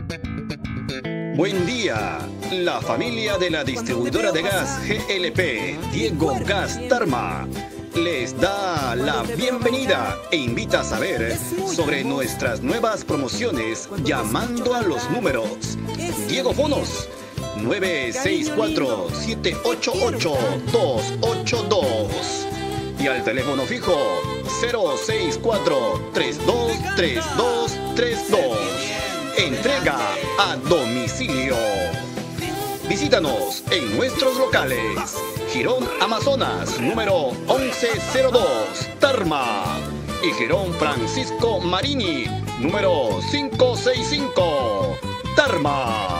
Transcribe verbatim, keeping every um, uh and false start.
Buen día, la familia de la distribuidora de gas G L P, Diego Gas Tarma, les da la bienvenida e invita a saber sobre nuestras nuevas promociones llamando a los números Diego Fonos nueve seis cuatro, siete ocho ocho, dos ocho dos y al teléfono fijo cero seis cuatro, tres dos tres dos tres dos. Entrega a domicilio. Visítanos en nuestros locales. Girón Amazonas, número once cero dos, Tarma. Y Girón Francisco Marini, número quinientos sesenta y cinco, Tarma.